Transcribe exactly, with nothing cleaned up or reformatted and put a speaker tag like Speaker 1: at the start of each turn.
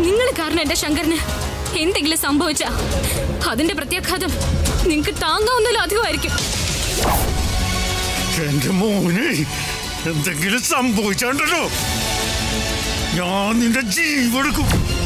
Speaker 1: നിങ്ങൾ കാരണം എന്റെ ശങ്കരന് എന്തെങ്കിലും സംഭവിച്ചാ അതിന്റെ പ്രത്യാഘാതം നിങ്ങൾക്ക് താങ്ങാവുന്നതിലും അധികമായിരിക്കും.
Speaker 2: എന്റെ മോനെ എന്തെങ്കിലും സംഭവിച്ചാണ്ടല്ലോ ഞാൻ നിന്റെ ജീവെടുക്കും.